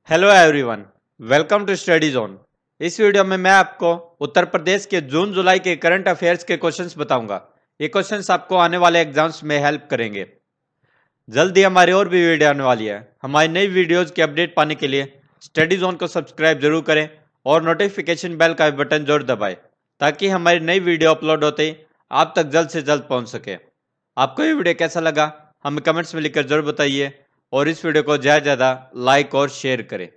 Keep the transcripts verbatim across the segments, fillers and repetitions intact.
Hello everyone, welcome to study zone. इस video में मैं आपको उत्तर प्रदेश के जून जुलाई के करंट अफेयर्स के क्वेश्चंस बताऊंगा। ये क्वेश्चंस आपको आने वाले एग्जाम्स में हेल्प करेंगे। जल्दी हमारी और भी वीडियो आने वाली है। हमारी नई वीडियोज की अपडेट पाने के लिए स्टडी जोन को सब्सक्राइब जरूर करें और नोटिफिकेशन बेल का बटन जरूर दबाएं ताकि हमारी नई वीडियो अपलोड होते ही आप तक जल्द से जल्द पहुंच सके। आपको ये वीडियो कैसा लगा हमें कमेंट्स में लिखकर जरूर बताइए और इस वीडियो को ज़्यादा ज़्यादा लाइक और शेयर करें।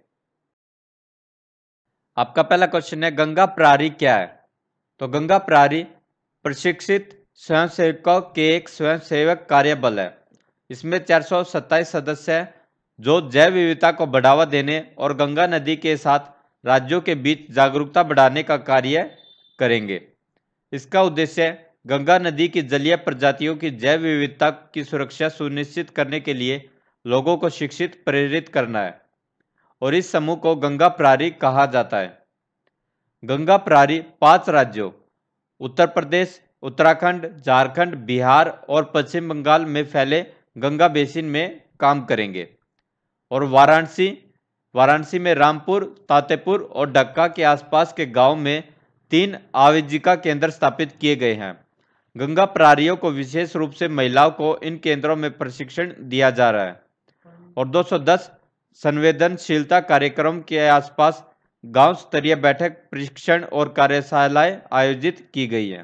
आपका पहला क्वेश्चन है, गंगा प्रहरी क्या है? तो गंगा प्रहरी प्रशिक्षित स्वयंसेवकों के एक स्वयंसेवक कार्यबल है। इसमें चार सौ सत्ताईस सदस्य हैं जो जैव विविधता को बढ़ावा देने और गंगा नदी के साथ राज्यों के बीच जागरूकता बढ़ाने का कार्य करेंगे। इसका उद्देश्य गंगा नदी की जलीय प्रजातियों की जैव विविधता की सुरक्षा सुनिश्चित करने के लिए लोगों को शिक्षित प्रेरित करना है और इस समूह को गंगा प्रहरी कहा जाता है। गंगा प्रहरी पांच राज्यों उत्तर प्रदेश, उत्तराखंड, झारखंड, बिहार और पश्चिम बंगाल में फैले गंगा बेसिन में काम करेंगे और वाराणसी वाराणसी में रामपुर, तातेपुर और डक्का के आसपास के गांव में तीन आजीविका केंद्र स्थापित किए गए हैं। गंगा प्रहरियों को विशेष रूप से महिलाओं को इन केंद्रों में प्रशिक्षण दिया जा रहा है और दो सौ दस संवेदनशीलता कार्यक्रम के आसपास गांव स्तरीय बैठक, प्रशिक्षण और कार्यशालाएं आयोजित की गई है।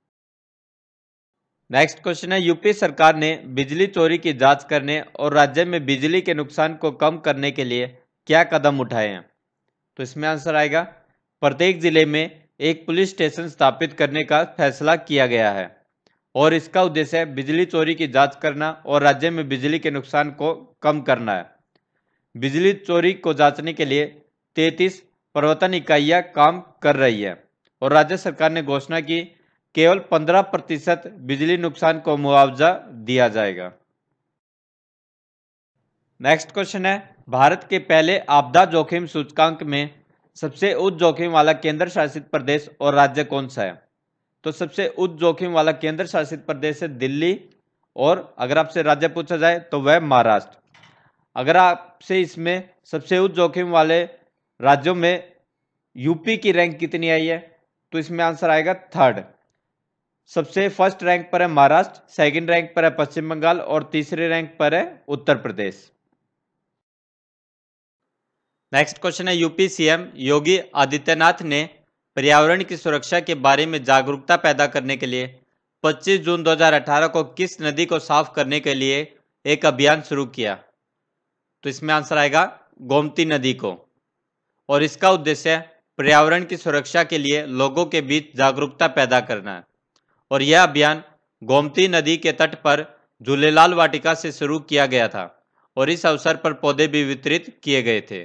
नेक्स्ट क्वेश्चन है, यूपी सरकार ने बिजली चोरी की जांच करने और राज्य में बिजली के नुकसान को कम करने के लिए क्या कदम उठाए हैं? तो इसमें आंसर आएगा, प्रत्येक जिले में एक पुलिस स्टेशन स्थापित करने का फैसला किया गया है और इसका उद्देश्य बिजली चोरी की जांच करना और राज्य में बिजली के नुकसान को कम करना है। बिजली चोरी को जांचने के लिए तैंतीस प्रवर्तन इकाइयां काम कर रही है और राज्य सरकार ने घोषणा की केवल पंद्रह प्रतिशत बिजली नुकसान को मुआवजा दिया जाएगा। नेक्स्ट क्वेश्चन है, भारत के पहले आपदा जोखिम सूचकांक में सबसे उच्च जोखिम वाला केंद्र शासित प्रदेश और राज्य कौन सा है? तो सबसे उच्च जोखिम वाला केंद्र शासित प्रदेश है दिल्ली और अगर आपसे राज्य पूछा जाए तो वह महाराष्ट्र। अगर आपसे इसमें सबसे उच्च जोखिम वाले राज्यों में यूपी की रैंक कितनी आई है तो इसमें आंसर आएगा थर्ड। सबसे फर्स्ट रैंक पर है महाराष्ट्र, सेकंड रैंक पर है पश्चिम बंगाल और तीसरे रैंक पर है उत्तर प्रदेश। नेक्स्ट क्वेश्चन है, यूपी सीएम योगी आदित्यनाथ ने पर्यावरण की सुरक्षा के बारे में जागरूकता पैदा करने के लिए पच्चीस जून दो हज़ार अठारह को किस नदी को साफ करने के लिए एक अभियान शुरू किया? तो इसमें आंसर आएगा गोमती नदी को और इसका उद्देश्य पर्यावरण की सुरक्षा के लिए लोगों के बीच जागरूकता पैदा करना है और यह अभियान गोमती नदी के तट पर झूलेलाल वाटिका से शुरू किया गया था और इस अवसर पर पौधे भी वितरित किए गए थे।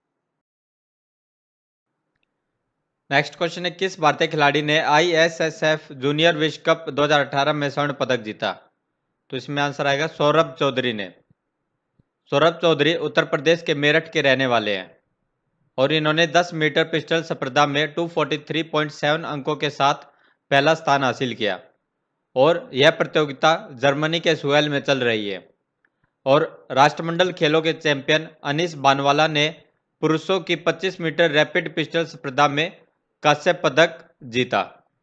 नेक्स्ट क्वेश्चन है, किस भारतीय खिलाड़ी ने आईएसएसएफ जूनियर विश्व कप दो हज़ार अठारह में स्वर्ण पदक जीता? तो इसमें आंसर आएगा सौरभ चौधरी ने। सौरभ चौधरी उत्तर प्रदेश के मेरठ के रहने वाले हैं और इन्होंने दस मीटर पिस्टल स्पर्धा में दो सौ तैंतालीस पॉइंट सात अंकों के साथ पहला स्थान हासिल किया और यह प्रतियोगिता जर्मनी के सुएल में चल रही है और राष्ट्रमंडल खेलों के चैंपियन अनीस बानवाला ने पुरुषों की पच्चीस मीटर रैपिड पिस्टल स्पर्धा में कांस्य पदक जीता।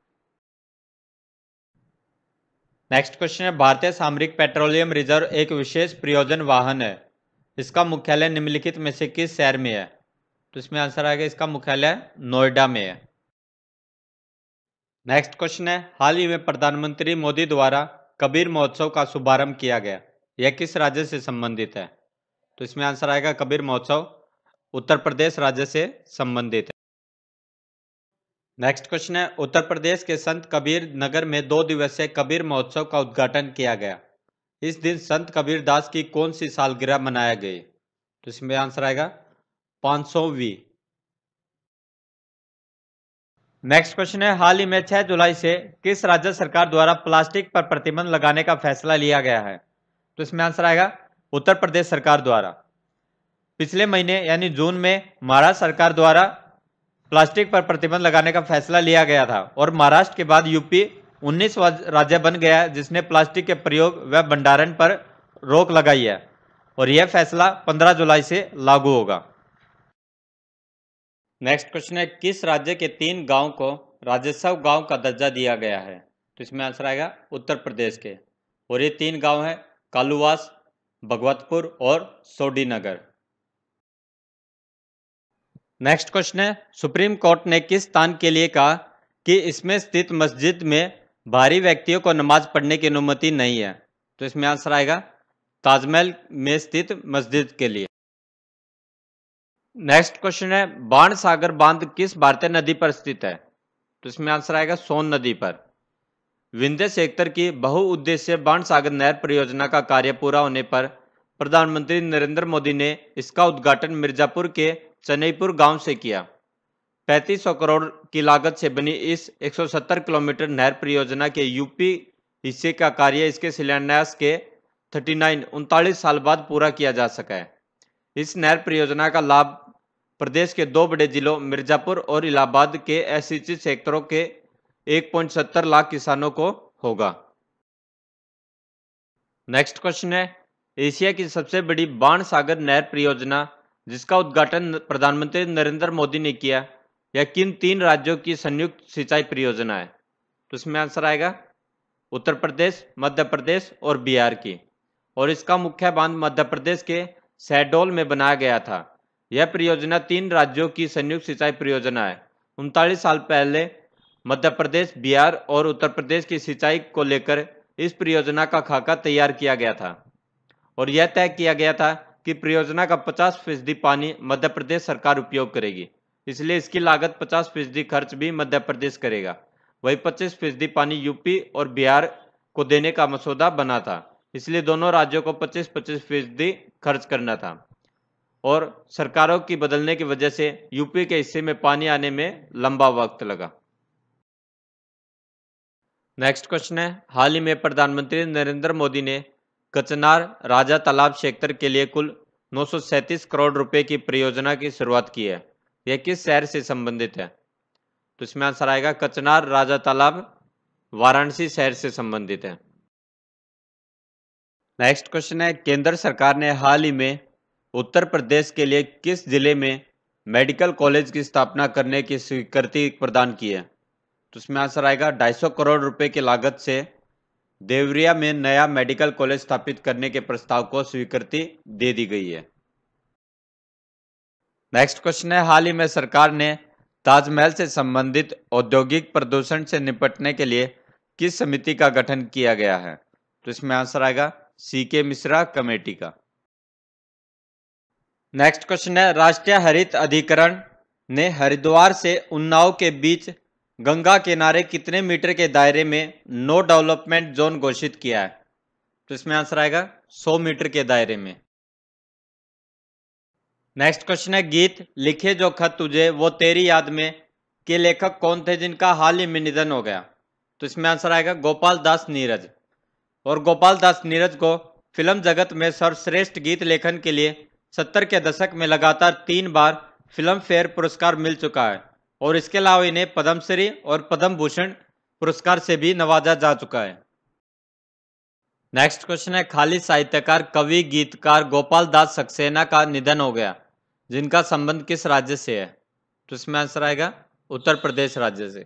नेक्स्ट क्वेश्चन है, भारतीय सामरिक पेट्रोलियम रिजर्व एक विशेष प्रयोजन वाहन है। इसका मुख्यालय निम्नलिखित में से किस शहर में है? तो इसमें आंसर आएगा, इसका मुख्यालय नोएडा में है। नेक्स्ट क्वेश्चन है, हाल ही में प्रधानमंत्री मोदी द्वारा कबीर महोत्सव का शुभारंभ किया गया, यह किस राज्य से संबंधित है? तो इसमें आंसर आएगा, कबीर महोत्सव उत्तर प्रदेश राज्य से संबंधित है। नेक्स्ट क्वेश्चन है, उत्तर प्रदेश के संत कबीर नगर में दो दिवसीय कबीर महोत्सव का उद्घाटन किया गया। इस दिन संत कबीर दास की कौन सी सालगिरह मनाया गई? तो इसमें आंसर आएगा पाँच सौवीं। नेक्स्ट क्वेश्चन है, हाल ही में छह जुलाई से किस राज्य सरकार द्वारा प्लास्टिक पर प्रतिबंध लगाने का फैसला लिया गया है? तो इसमें आंसर आएगा उत्तर प्रदेश सरकार द्वारा। पिछले महीने यानी जून में महाराष्ट्र सरकार द्वारा प्लास्टिक पर प्रतिबंध लगाने का फैसला लिया गया था और महाराष्ट्र के बाद यूपी उन्नीस राज्य बन गया है जिसने प्लास्टिक के प्रयोग व भंडारण पर रोक लगाई है और यह फैसला पंद्रह जुलाई से लागू होगा। नेक्स्ट क्वेश्चन है, किस राज्य के तीन गांव को राज्योत्सव गांव का दर्जा दिया गया है? तो इसमें आंसर आएगा उत्तर प्रदेश के, और ये तीन गांव है कालुवास, भगवतपुर और सोडीनगर। नेक्स्ट क्वेश्चन है, सुप्रीम कोर्ट ने किस स्थान के लिए कहा कि इसमें स्थित मस्जिद में भारी व्यक्तियों को नमाज पढ़ने की अनुमति नहीं है? तो इसमें आंसर आएगा ताजमहल में स्थित मस्जिद के लिए। नेक्स्ट क्वेश्चन है, बाण सागर बांध किस भारतीय नदी पर स्थित है? तो इसमें आंसर आएगा सोन नदी पर। विंध्य सेक्टर की बहुउद्देशीय बाण सागर नहर परियोजना का कार्य पूरा होने पर प्रधानमंत्री नरेंद्र मोदी ने इसका उद्घाटन मिर्जापुर के चनईपुर गांव से किया। पैंतीस सौ करोड़ की लागत से बनी इस एक सौ सत्तर किलोमीटर नहर परियोजना के यूपी हिस्से का कार्य इसके शिलान्यास के उनतालीस उनतालीस साल बाद पूरा किया जा सका है। इस नहर परियोजना का लाभ प्रदेश के दो बड़े जिलों मिर्जापुर और इलाहाबाद के असिंचित क्षेत्रों के एक पॉइंट सत्तर लाख किसानों को होगा। नेक्स्ट क्वेश्चन है, एशिया की सबसे बड़ी बाण सागर नहर परियोजना जिसका उद्घाटन प्रधानमंत्री नरेंद्र मोदी ने किया, यह किन तीन राज्यों की संयुक्त सिंचाई परियोजना है? तो इसमें आंसर आएगा उत्तर प्रदेश, मध्य प्रदेश और बिहार की, और इसका मुख्य बांध मध्य प्रदेश के शहडोल में बनाया गया था। यह परियोजना तीन राज्यों की संयुक्त सिंचाई परियोजना है। उनतालीस साल पहले मध्य प्रदेश, बिहार और उत्तर प्रदेश की सिंचाई को लेकर इस परियोजना का खाका तैयार किया गया था, और यह तय किया गया था कि परियोजना का पचास फीसदी पानी मध्य प्रदेश सरकार उपयोग करेगी, इसलिए इसकी लागत पचास फीसदी खर्च भी मध्य प्रदेश करेगा। वही पच्चीस फीसदी पानी यूपी और बिहार को देने का मसौदा बना था, इसलिए दोनों राज्यों को पच्चीस पच्चीस फीसदी खर्च करना था, और सरकारों की बदलने की वजह से यूपी के हिस्से में पानी आने में लंबा वक्त लगा। नेक्स्ट क्वेश्चन है, हाल ही में प्रधानमंत्री नरेंद्र मोदी ने कचनार राजा तालाब क्षेत्र के लिए कुल नौ सौ सैंतीस करोड़ रुपए की परियोजना की शुरुआत की है। यह किस शहर से संबंधित है? तो इसमें आंसर आएगा कचनार राजा तालाब वाराणसी शहर से संबंधित है। नेक्स्ट क्वेश्चन है, केंद्र सरकार ने हाल ही में उत्तर प्रदेश के लिए किस जिले में मेडिकल कॉलेज की स्थापना करने की स्वीकृति प्रदान की है? तो इसमें आंसर आएगा ढाई सौ करोड़ रुपए की लागत से देवरिया में नया मेडिकल कॉलेज स्थापित करने के प्रस्ताव को स्वीकृति दे दी गई है। नेक्स्ट क्वेश्चन है, हाल ही में सरकार ने ताजमहल से संबंधित औद्योगिक प्रदूषण से निपटने के लिए किस समिति का गठन किया गया है? तो इसमें आंसर आएगा सी के मिश्रा कमेटी का। नेक्स्ट क्वेश्चन है, राष्ट्रीय हरित अधिकरण ने हरिद्वार से उन्नाव के बीच गंगा किनारे कितने मीटर के दायरे में नो डेवलपमेंट जोन घोषित किया है? तो इसमें आंसर आएगा सौ मीटर के दायरे में। नेक्स्ट क्वेश्चन है, गीत लिखे जो खत तुझे वो तेरी याद में के लेखक कौन थे जिनका हाल ही में निधन हो गया? तो इसमें आंसर आएगा गोपाल दास नीरज, और गोपाल दास नीरज को फिल्म जगत में सर्वश्रेष्ठ गीत लेखन के लिए सत्तर के दशक में लगातार तीन बार फिल्म फेयर पुरस्कार मिल चुका है, और इसके अलावा इन्हें पद्मश्री और पद्म भूषण पुरस्कार से भी नवाजा जा चुका है। नेक्स्ट क्वेश्चन है, खाली साहित्यकार कवि गीतकार गोपाल दास सक्सेना का निधन हो गया, जिनका संबंध किस राज्य से है? तो इसमें आंसर आएगा उत्तर प्रदेश राज्य से।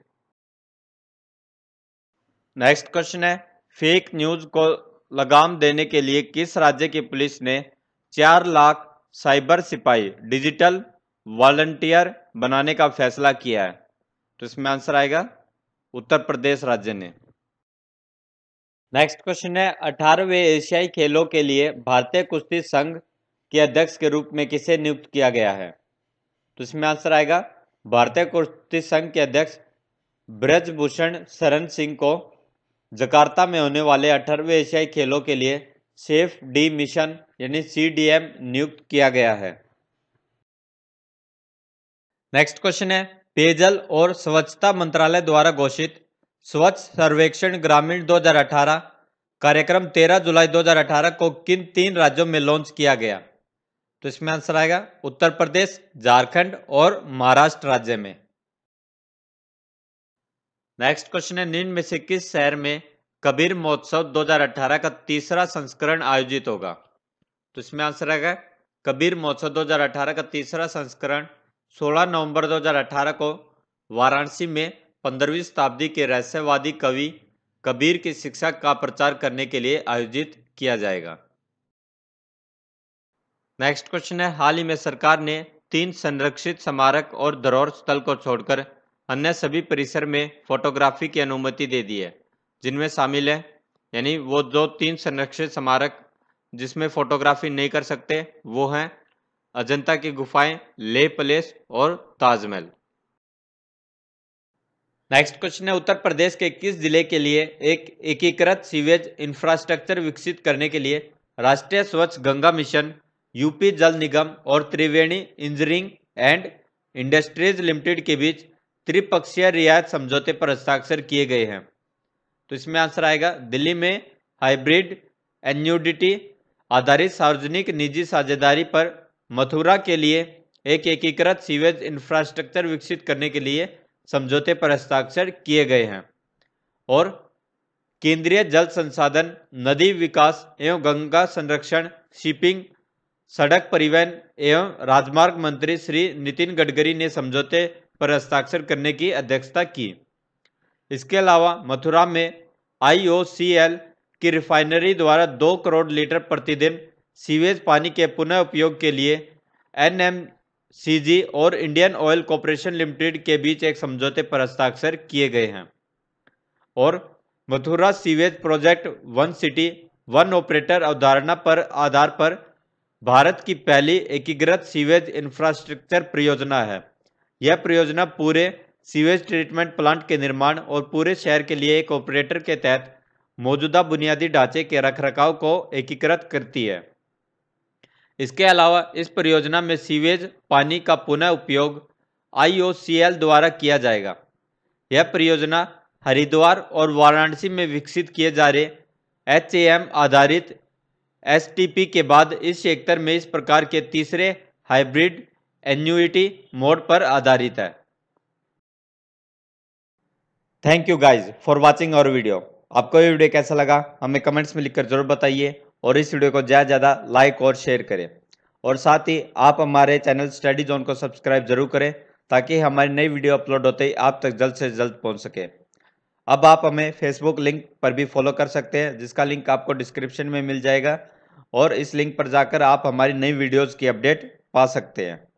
नेक्स्ट क्वेश्चन है, फेक न्यूज को लगाम देने के लिए किस राज्य की पुलिस ने चार लाख साइबर सिपाही डिजिटल वॉलंटियर बनाने का फैसला किया है? तो इसमें आंसर आएगा उत्तर प्रदेश राज्य ने। नेक्स्ट क्वेश्चन है, अठारहवें एशियाई खेलों के लिए भारतीय कुश्ती संघ के अध्यक्ष के रूप में किसे नियुक्त किया गया है? तो इसमें आंसर आएगा भारतीय कुश्ती संघ के अध्यक्ष ब्रजभूषण शरण सिंह को जकार्ता में होने वाले अठारहवें एशियाई खेलों के लिए सेफ डी मिशन यानी सी डी एम नियुक्त किया गया है। नेक्स्ट क्वेश्चन है, पेयजल और स्वच्छता मंत्रालय द्वारा घोषित स्वच्छ सर्वेक्षण ग्रामीण दो हज़ार अठारह कार्यक्रम तेरह जुलाई दो हज़ार अठारह को किन तीन राज्यों में लॉन्च किया गया? तो इसमें आंसर आएगा उत्तर प्रदेश, झारखंड और महाराष्ट्र राज्य में। नेक्स्ट क्वेश्चन है, निम्न में से किस शहर में कबीर महोत्सव दो हज़ार अठारह का तीसरा संस्करण आयोजित होगा? तो इसमें आंसर आएगा कबीर महोत्सव दो हज़ार अठारह का तीसरा संस्करण सोलह नवंबर दो हज़ार अठारह को वाराणसी में पंद्रहवीं शताब्दी के रहस्यवादी कवि कबीर की शिक्षा का प्रचार करने के लिए आयोजित किया जाएगा। नेक्स्ट क्वेश्चन है, हाल ही में सरकार ने तीन संरक्षित स्मारक और धरोहर स्थल को छोड़कर अन्य सभी परिसर में फोटोग्राफी की अनुमति दे दी है, जिनमें शामिल है, यानी वो जो तीन संरक्षित स्मारक जिसमें फोटोग्राफी नहीं कर सकते वो हैं अजंता की गुफाएं, लेह पैलेस और ताजमहल। नेक्स्ट क्वेश्चन है, उत्तर प्रदेश के किस जिले के लिए एक एकीकृत सीवेज इंफ्रास्ट्रक्चर विकसित करने के लिए राष्ट्रीय स्वच्छ गंगा मिशन, यूपी जल निगम और Triveni engineering and industries limited के बीच त्रिपक्षीय रियायत समझौते पर हस्ताक्षर किए गए हैं? तो इसमें आंसर आएगा दिल्ली में हाइब्रिड एन्युडिटी आधारित सार्वजनिक निजी साझेदारी पर मथुरा के लिए एक एकीकृत सीवेज इंफ्रास्ट्रक्चर विकसित करने के लिए समझौते पर हस्ताक्षर किए गए हैं। और केंद्रीय जल संसाधन, नदी विकास एवं गंगा संरक्षण, शिपिंग, सड़क परिवहन एवं राजमार्ग मंत्री श्री नितिन गडकरी ने समझौते पर हस्ताक्षर करने की अध्यक्षता की। इसके अलावा मथुरा में आई ओ सी एल की रिफाइनरी द्वारा दो करोड़ लीटर प्रतिदिन सीवेज पानी के पुनः उपयोग के लिए एन एम सी जी और इंडियन ऑयल कॉरपोरेशन लिमिटेड के बीच एक समझौते पर हस्ताक्षर किए गए हैं। और Mathura sewage project one city one operator अवधारणा पर आधार पर भारत की पहली एकीकृत सीवेज इंफ्रास्ट्रक्चर परियोजना है। यह परियोजना पूरे सीवेज ट्रीटमेंट प्लांट के निर्माण और पूरे शहर के लिए एक ऑपरेटर के तहत मौजूदा बुनियादी ढांचे के रखरखाव को एकीकृत करती है। इसके अलावा इस परियोजना में सीवेज पानी का पुनः उपयोग आई ओ सी एल द्वारा किया जाएगा। यह परियोजना हरिद्वार और वाराणसी में विकसित किए जा रहे एच ए एम आधारित एस टी पी के बाद इस सेक्टर में इस प्रकार के तीसरे हाइब्रिड एन्युइटी मोड पर आधारित है। Thank you guys for watching our video. आपको ये वीडियो कैसा लगा हमें कमेंट्स में लिखकर जरूर बताइए और इस वीडियो को ज़्यादा से ज़्यादा लाइक और शेयर करें। और साथ ही आप हमारे चैनल स्टडी जोन को सब्सक्राइब जरूर करें ताकि हमारी नई वीडियो अपलोड होते ही आप तक जल्द से जल्द पहुंच सके। अब आप हमें फेसबुक लिंक पर भी फॉलो कर सकते हैं, जिसका लिंक आपको डिस्क्रिप्शन में मिल जाएगा और इस लिंक पर जाकर आप हमारी नई वीडियोज़ की अपडेट पा सकते हैं।